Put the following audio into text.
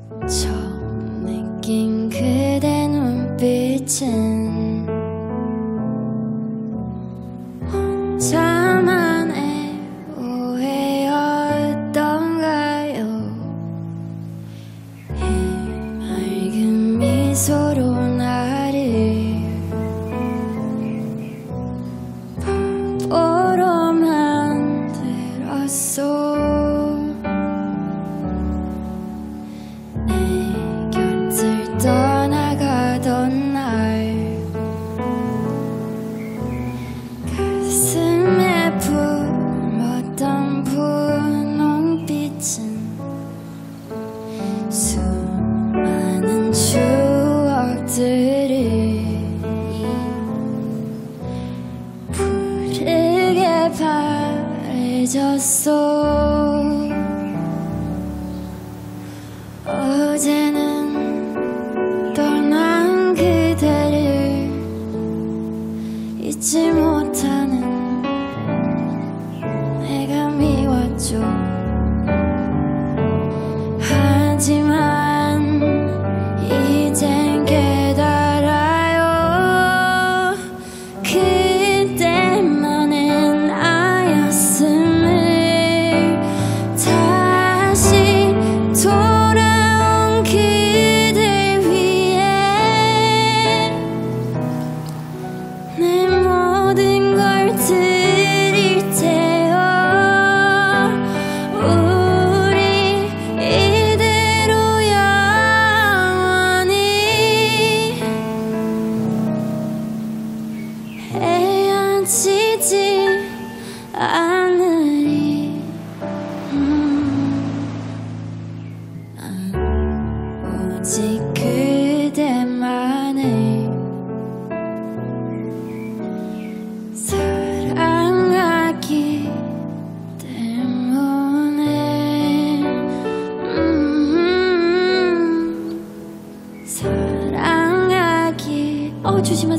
처음 느낀 그대 눈빛은 혼자만의 오해였던가요? 맑은 미소로 나를 바보로 만들었어. 떠나가던 날 가슴에 품었던 분홍빛은 수많은 추억들을 푸르게 바래졌어. 어제는 떠난 그대를 잊지 못하는 내가 미웠죠. 하지만 이젠 깨달아요. 그때만은 나였음을. 다시 돌아온 그대 위해 내 모든 걸 드릴 테요. 우리 이대로 영원히 헤어지지 않으리. 난 오직 그대만을 사랑하기 때문에 사랑하기. 조심하세요.